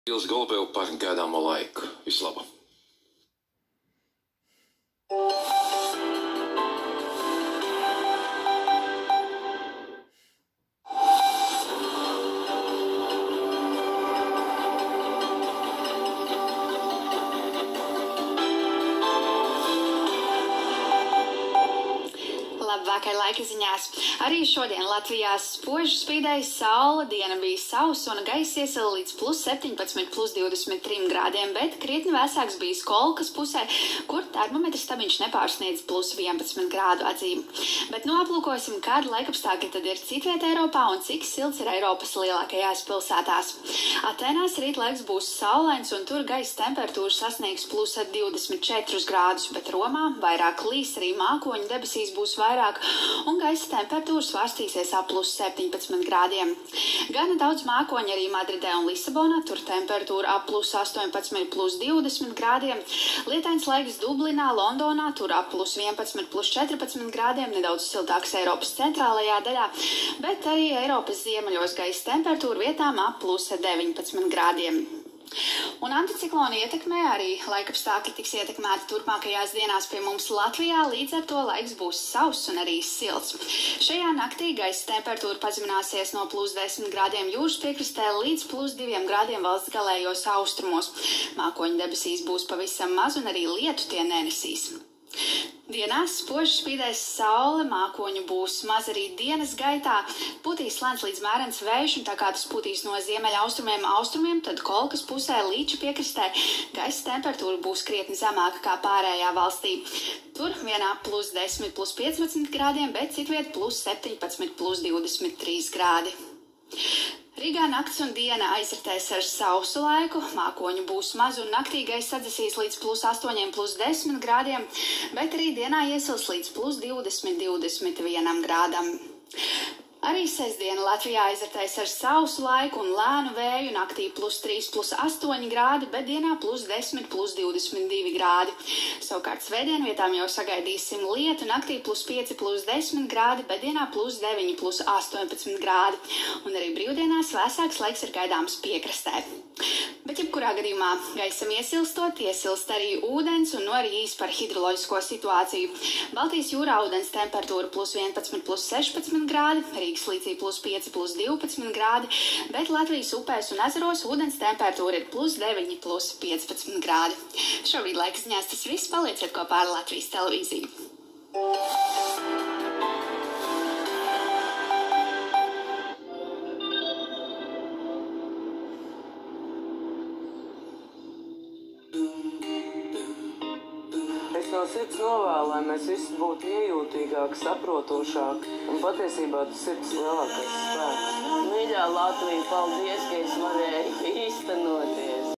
Ilzi Golubev par gaidāmo laiku. Vislabāk! Labvakar laika ziņās. Arī šodien Latvijā spoži spīdēja saule, diena bija sausa un gaiss iesila līdz +17, +23 grādiem, bet krietni vēsāks bija Kolkas pusē, kur termometra stabiņš nepārsniedz +11 grādu atzīmi. Bet nu aplūkosim, kāda laikapstākļi tad ir citviet Eiropā un cik silts ir Eiropas lielākajās pilsētās. Atenās rīt laiks būs saulains un tur gaisa temperatūra sasniegs +24 grādus, bet Romā vairāk līs, arī mākoņu debesīs būs vairāk un gaisa temperatūra svārstīsies ap +17 grādiem. Gana daudz mākoņu arī Madridē un Lisabonā, tur temperatūra ap +18, +20 grādiem. Lietains laiks Dublinā, Londonā, tur ap +11, +14 grādiem, nedaudz siltāks Eiropas centrālajā daļā, bet arī Eiropas ziemeļos gaisa temperatūra vietām ap +19 grādiem. Un anticiklona ietekmē arī laikapstākļi tiks ietekmēti turpmākajās dienās pie mums Latvijā, līdz ar to laiks būs sauss un arī silts. Šajā naktī gaisa temperatūra pazemināsies no +10 grādiem jūras piekrastē līdz +2 grādiem valsts galējos austrumos. Mākoņu debesīs būs pavisam maz un arī lietu tie nenesīs. Dienās spoži spīdēs saule, mākoņu būs maz arī dienas gaitā, pūtīs lēns līdz mērens vējš, un tā kā tas pūtīs no ziemeļa austrumiem, tad Kolkas pusē Līča piekrastē gaisa temperatūra būs krietni zemāka kā pārējā valstī. Tur vienā +10, +15 grādiem, bet citviet +17, +23 grādi. Rīgā nakts un diena aizritēs ar sausu laiku, mākoņu būs maz un naktī gaisa atdzesīs līdz +8, +10 grādiem, bet arī dienā iesils līdz +20, 21 grādam. Arī sestdiena Latvijā aizritēs ar sausu laiku un lēnu vēju, naktī +3, +8 grādi, bet dienā +10, +22 grādi. Savukārt svētdien vietām jau sagaidīsim lietu, naktī +5, +10 grādi, bet dienā +9, +18 grādi. Un arī brīvdienās vēsāks laiks ir gaidāms piekrastē. Bet jebkurā gadījumā gaisam iesilstot, iesilst arī ūdens un arī īs par hidroloģisko situāciju. Baltijas jūrā ūdens temperatūra +11, +16 grādi, Rīgas līcī +5, +12 grādi, bet Latvijas upēs un ezeros ūdens temperatūra ir +9, +15 grādi. Šobrīd laika ziņās tas viss, palieciet kopā ar Latvijas televīziju. No sirds novēlu, lai mēs visi būtu iejūtīgāki, saprotošāki, un patiesībā tas ir tas lielākais spēks. Mīļā Latvija, paldies, ka es varēju īstenoties.